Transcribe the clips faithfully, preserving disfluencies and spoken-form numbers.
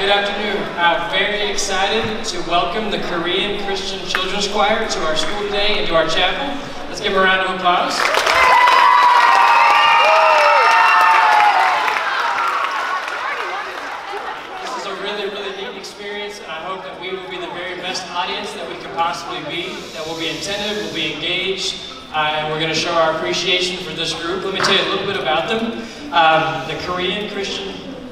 good afternoon. I'm very excited to welcome the Korean Christian Children's Choir to our school today and to our chapel. Let's give them a round of applause. This is a really, really neat experience, and I hope that we will be the very best audience that we can possibly be, that will be attentive, will be engaged, uh, and we're going to show our appreciation for this group. Let me tell you a little bit about them. Um, the Korean Christian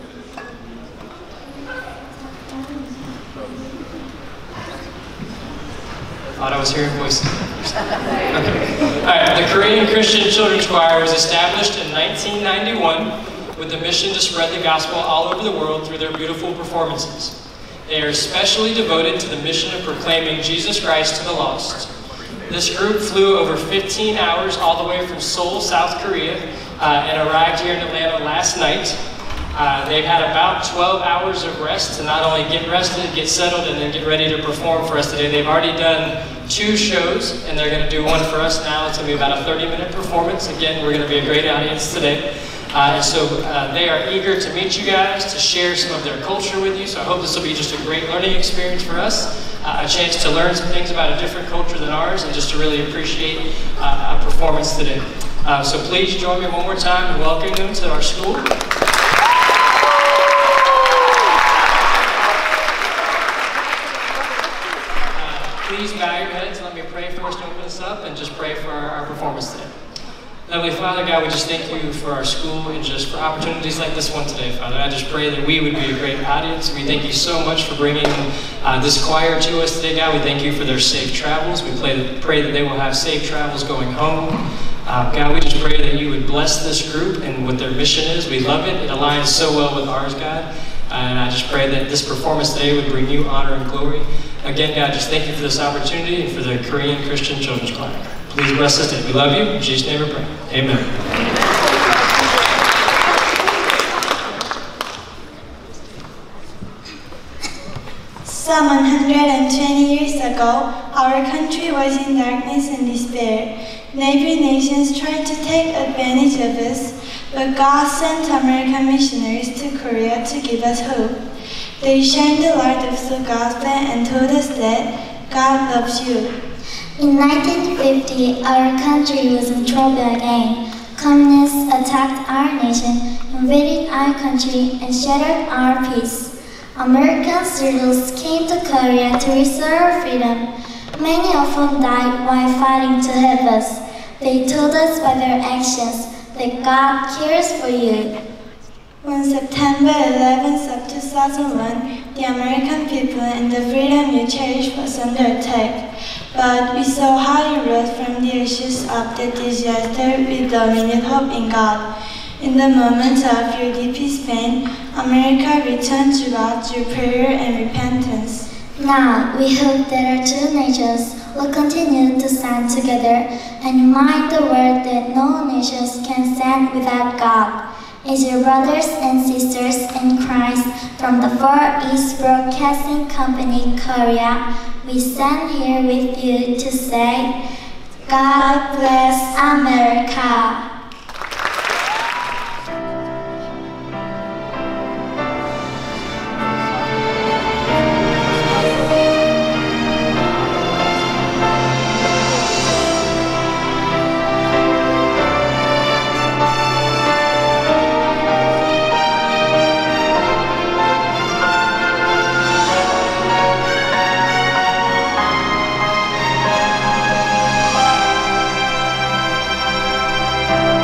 thought I was hearing voices. Okay. All right. The Korean Christian Children's Choir was established in nineteen ninety-one with the mission to spread the gospel all over the world through their beautiful performances. They are especially devoted to the mission of proclaiming Jesus Christ to the lost. This group flew over fifteen hours all the way from Seoul, South Korea, uh, and arrived here in Atlanta last night. Uh, they've had about twelve hours of rest to not only get rested, get settled, and then get ready to perform for us today. They've already done two shows, and they're going to do one for us now. It's going to be about a thirty minute performance. Again, we're going to be a great audience today. Uh, and so uh, they are eager to meet you guys, to share some of their culture with you. So I hope this will be just a great learning experience for us, uh, a chance to learn some things about a different culture than ours, and just to really appreciate uh, a performance today. Uh, so please join me one more time in welcoming them to our school. Please bow your heads and let me pray for us to open this up, and just pray for our, our performance today. Heavenly Father, God, we just thank you for our school and just for opportunities like this one today, Father. I just pray that we would be a great audience. We thank you so much for bringing uh, this choir to us today, God. We thank you for their safe travels. We pray that, pray that they will have safe travels going home. Uh, God, we just pray that you would bless this group and what their mission is. We love it. It aligns so well with ours, God. Uh, and I just pray that this performance today would bring you honor and glory. Again, God, just thank you for this opportunity and for the Korean Christian Children's Choir. Please bless us today. We love you. In Jesus' name we pray. Amen. Some one hundred twenty years ago, our country was in darkness and despair. Neighboring nations tried to take advantage of us, but God sent American missionaries to Korea to give us hope. They shined the light of the gospel and told us that God loves you. In nineteen fifty, our country was in trouble again. Communists attacked our nation, invaded our country, and shattered our peace. American soldiers came to Korea to restore our freedom. Many of them died while fighting to help us. They told us by their actions that God cares for you. On September eleventh of two thousand one, the American people and the freedom you cherish was under attack. But we saw how you rose from the ashes of the disaster with the renewed hope in God. In the moments of your deepest pain, America returned to God through prayer and repentance. Now, we hope that our two nations will continue to stand together and remind the world that no nations can stand without God. As your brothers and sisters in Christ from the Far East Broadcasting Company, Korea, we stand here with you to say, God bless America. Thank you.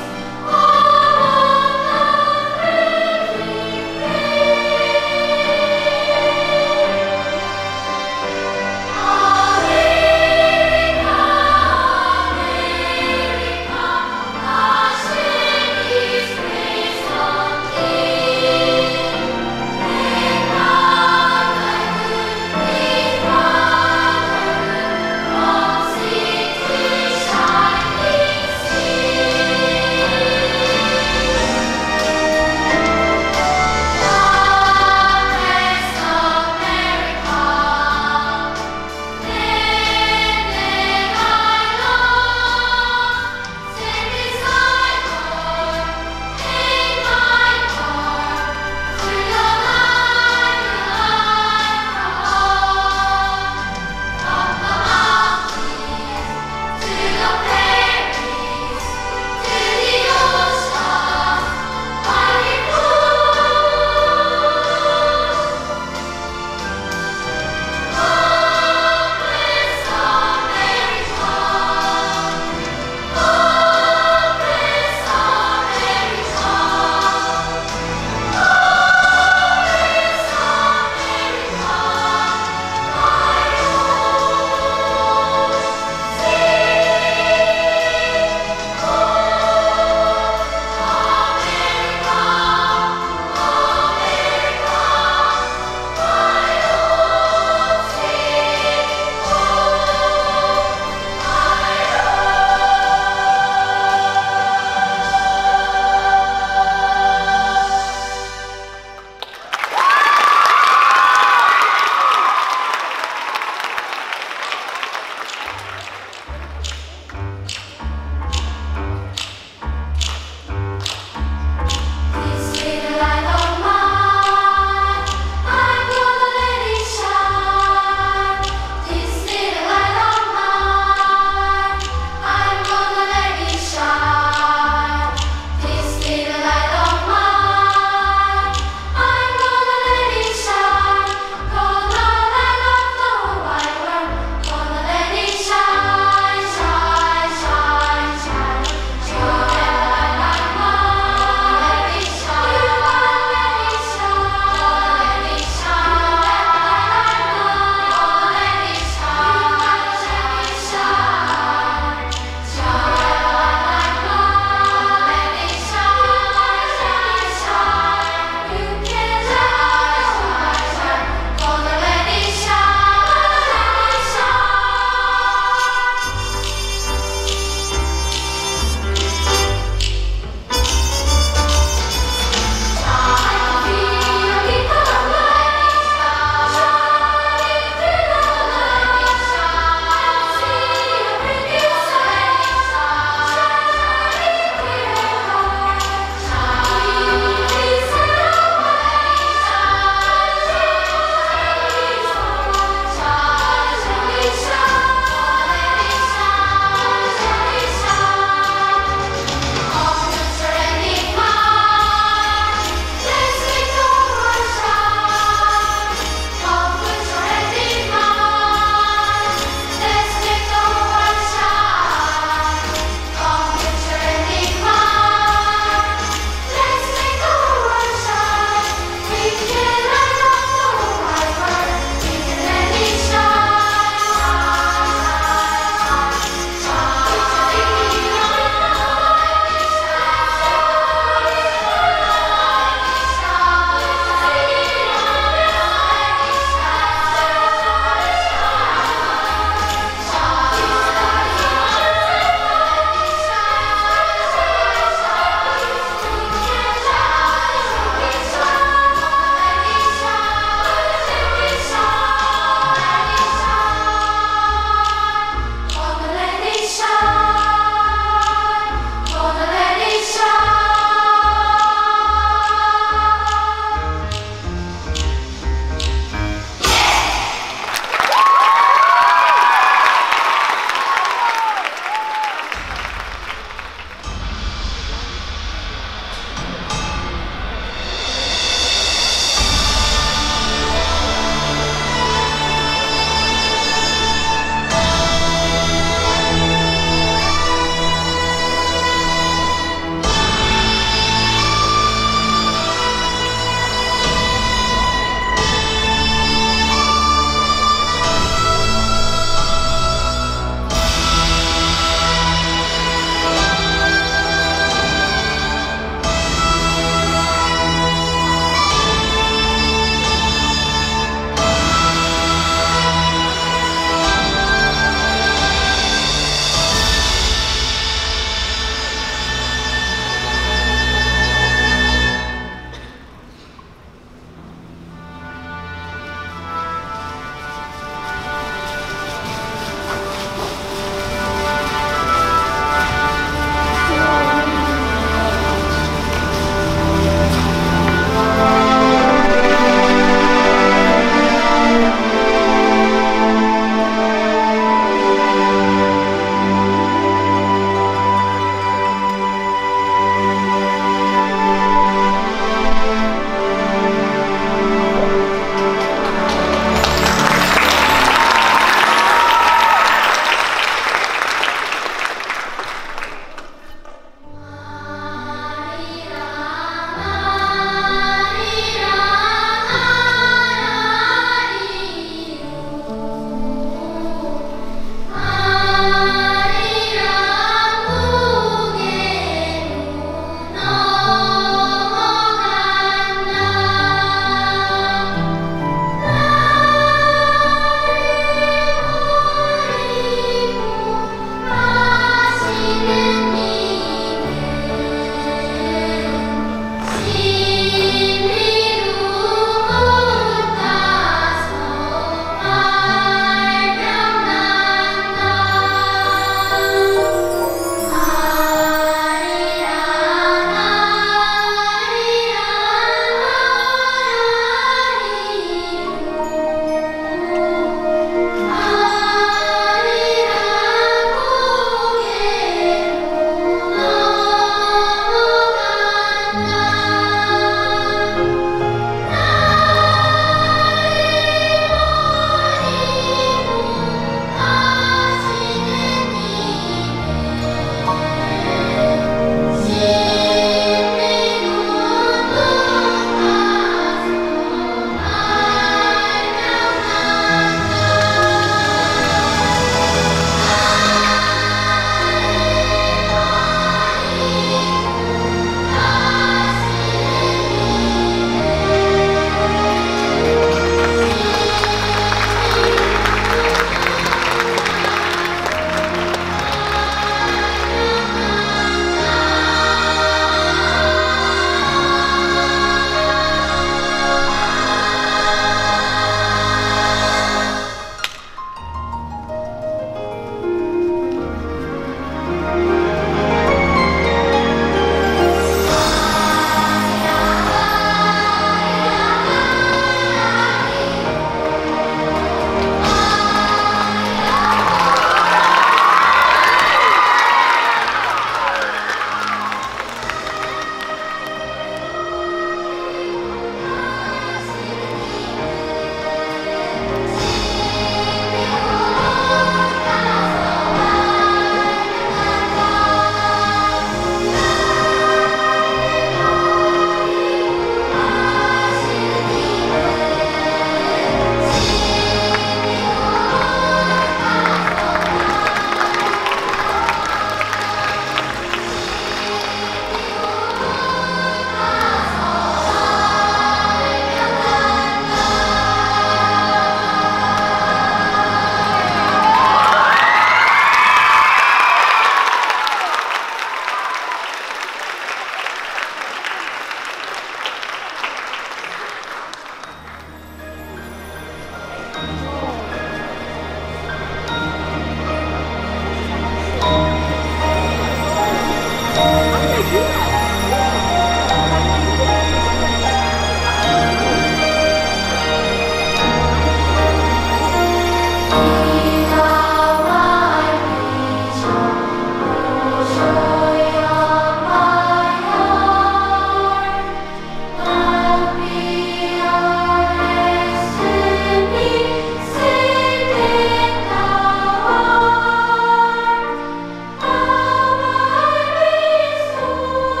Thank you.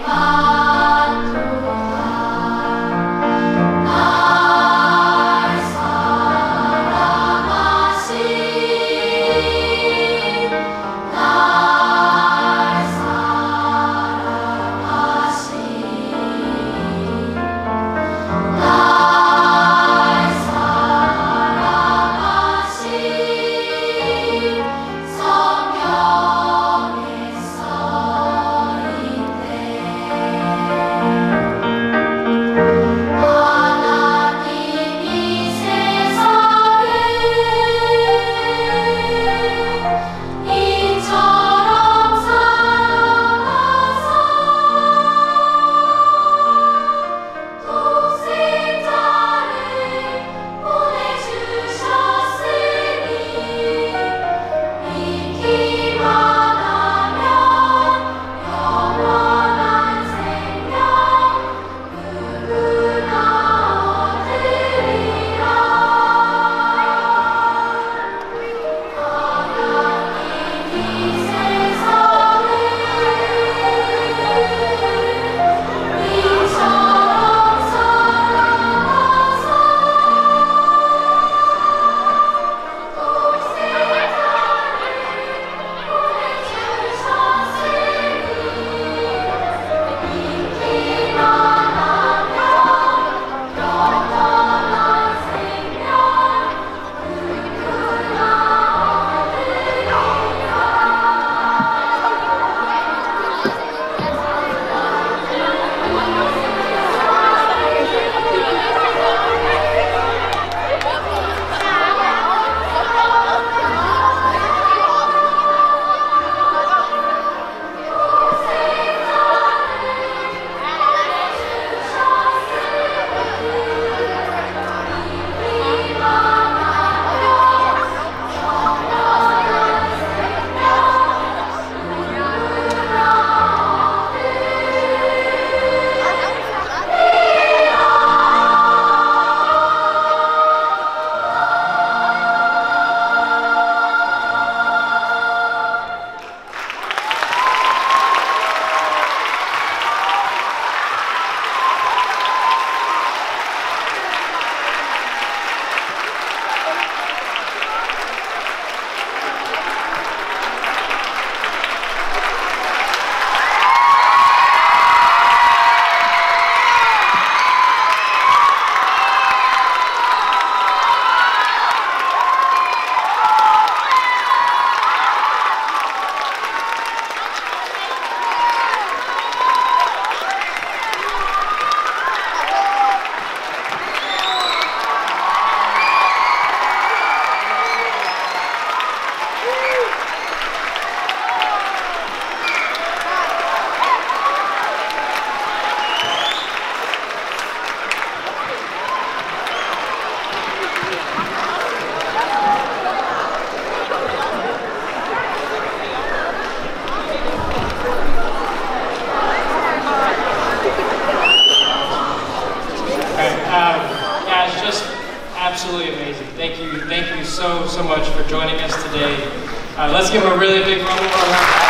absolutely amazing. Thank you, thank you so, so much for joining us today. Uh, let's give them a really big round of applause.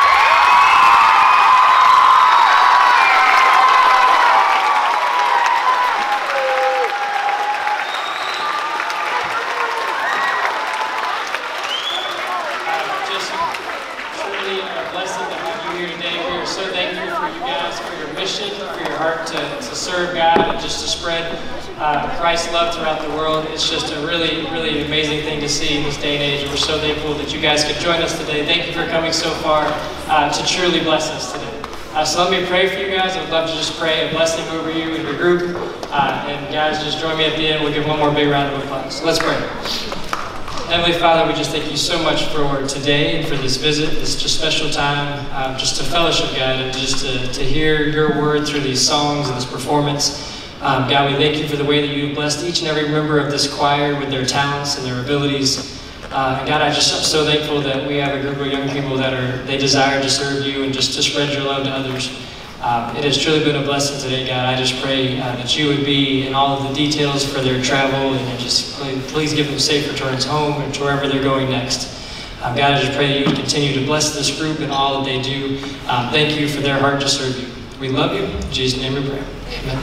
So thankful for you guys, for your mission, for your heart to, to serve God and just to spread uh, Christ's love throughout the world. It's just a really, really amazing thing to see in this day and age. And we're so thankful that you guys could join us today. Thank you for coming so far uh, to truly bless us today. Uh, so let me pray for you guys. I would love to just pray a blessing over you and your group. Uh, and guys, just join me at the end. We'll give one more big round of applause. So let's pray. Heavenly Father, we just thank you so much for today and for this visit, this just special time, um, just to fellowship, God, and just to, to hear your word through these songs and this performance. Um, God, we thank you for the way that you blessed each and every member of this choir with their talents and their abilities. Uh, and God, I just am so thankful that we have a group of young people that are, they desire to serve you and just to spread your love to others. Um, it has truly been a blessing today, God. I just pray uh, that you would be in all of the details for their travel, and just please, please give them safe returns home and to wherever they're going next. Um, God, I just pray that you would continue to bless this group and all that they do. Um, thank you for their heart to serve you. We love you. In Jesus' name we pray. Amen.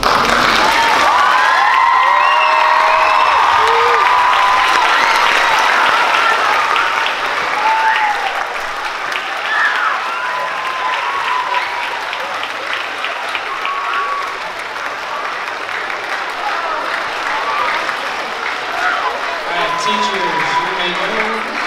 Teachers, you may go.